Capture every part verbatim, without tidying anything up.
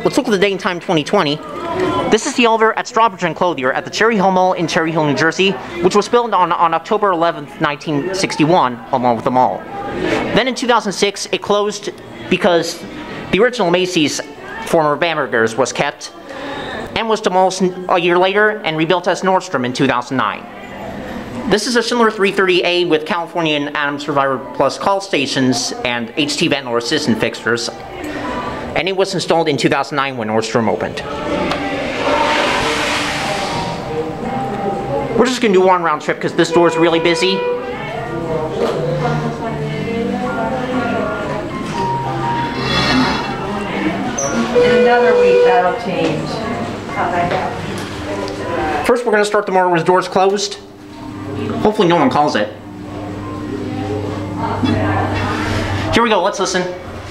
let's look at the date and time twenty twenty. This is the elevator at Strawbridge Clothier at the Cherry Hill Mall in Cherry Hill, New Jersey, which was built on, on October eleventh, nineteen sixty-one, along with the mall. Then in two thousand six, it closed because the original Macy's, former Bamberger's, was kept and was demolished a year later and rebuilt as Nordstrom in two thousand nine. This is a Schindler three thirty A with California and Atom Survivor Plus call stations and H T vent or assistant fixtures, and it was installed in two thousand nine when Nordstrom opened. We're just going to do one round trip because this door is really busy. In another week, that'll change. First, we're going to start the morning with doors closed. Hopefully no one calls it. Here we go, let's listen.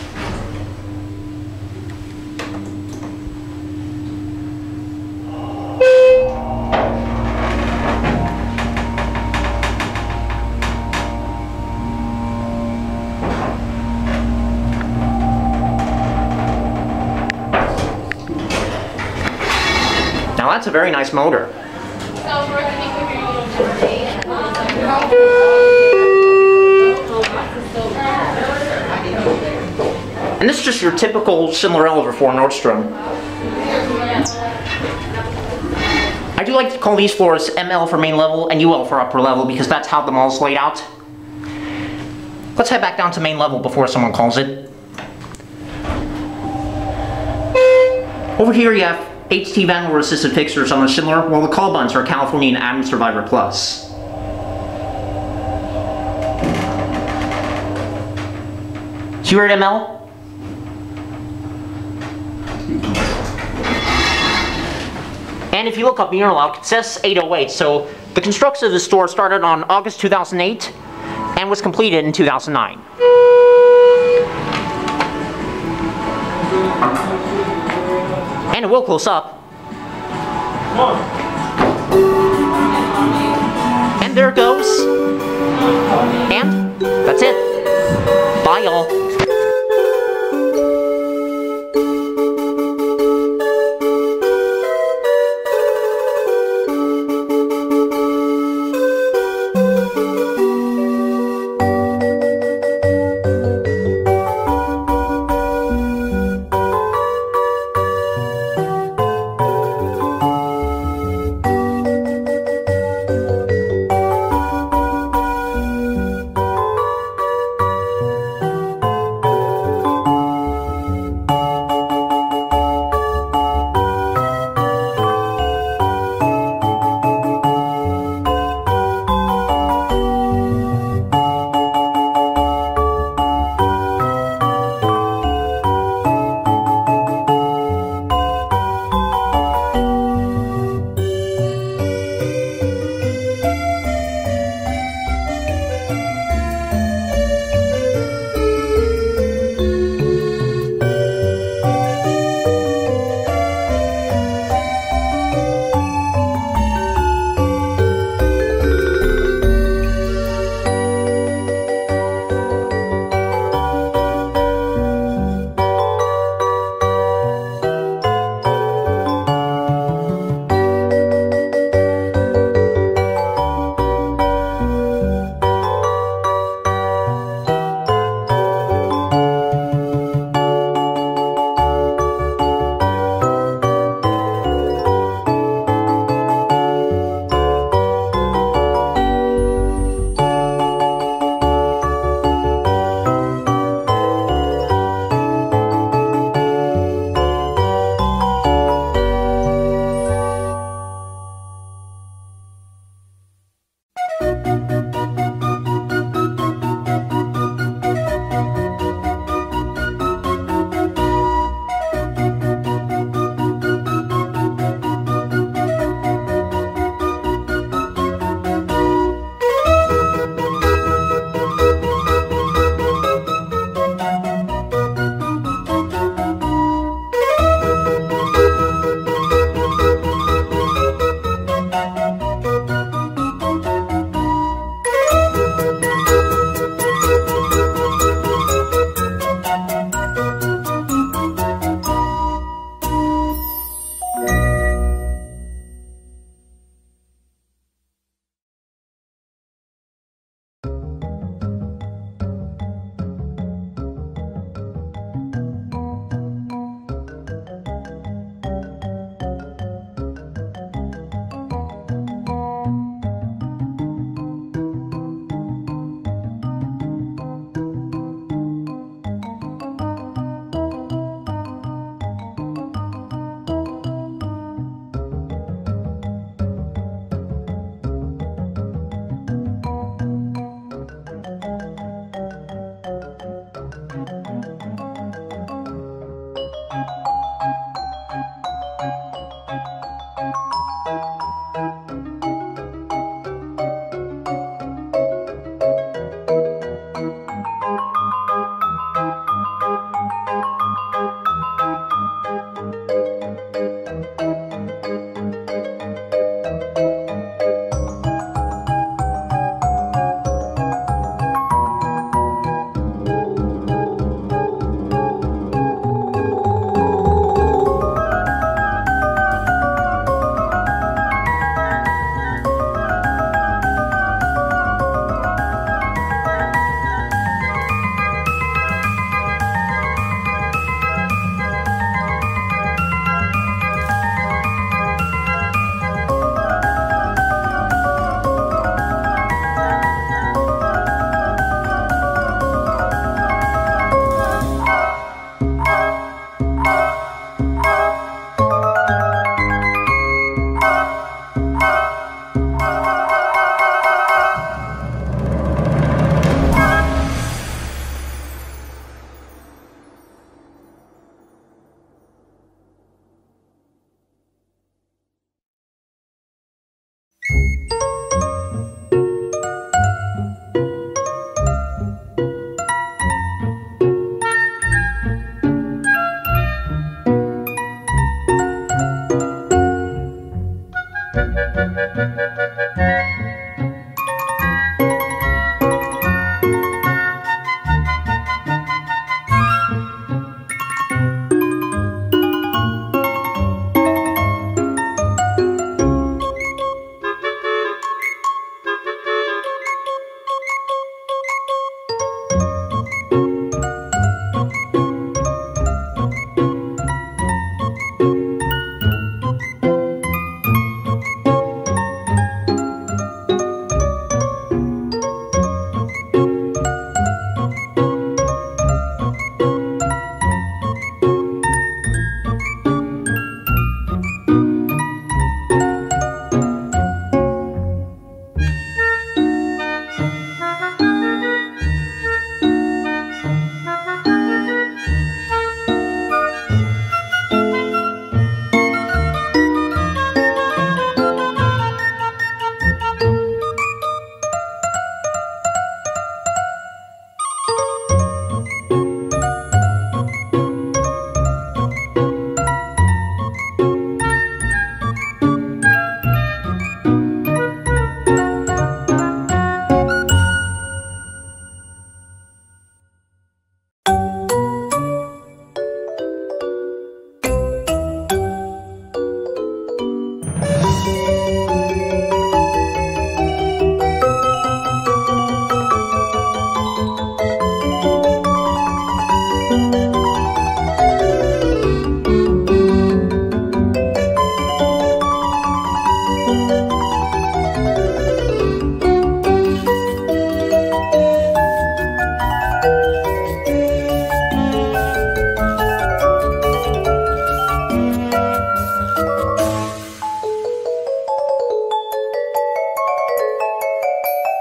Now that's a very nice motor. And this is just your typical Schindler elevator for Nordstrom. I do like to call these floors M L for main level and U L for upper level because that's how the mall's laid out. Let's head back down to main level before someone calls it. Over here you have H T vent or assisted fixtures on the Schindler, while the call buttons are California and Atom Survivor Plus. So you heard M L? And if you look up Minuet, it says eight oh eight, so the construction of the store started on August two thousand eight and was completed in two thousand nine. And it will close up. And there it goes. And that's it. Bye, y'all.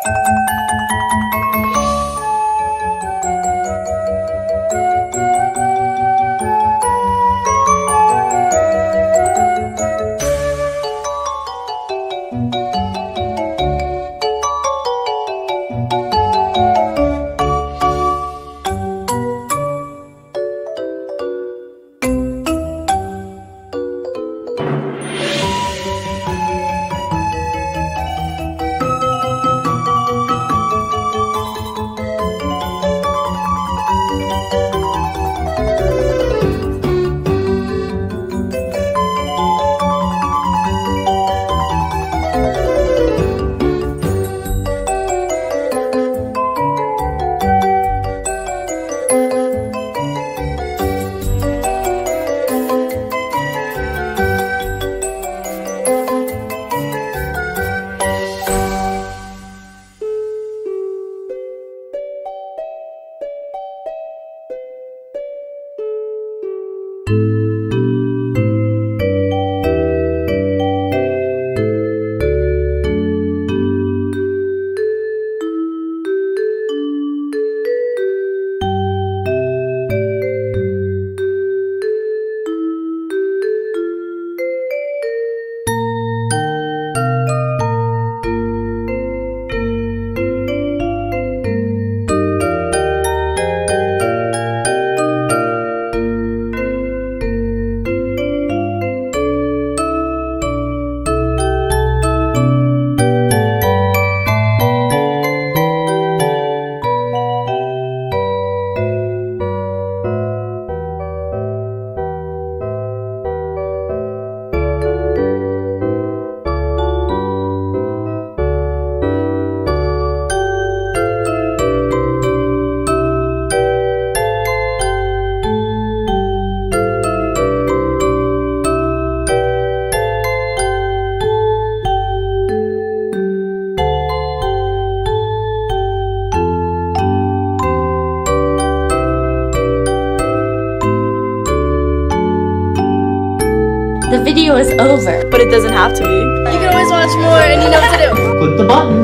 The video is over. But it doesn't have to be. You can always watch more and you know what to do. Click the buttons.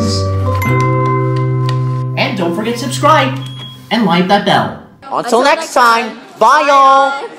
And don't forget to subscribe and light that bell. Until next time, bye y'all!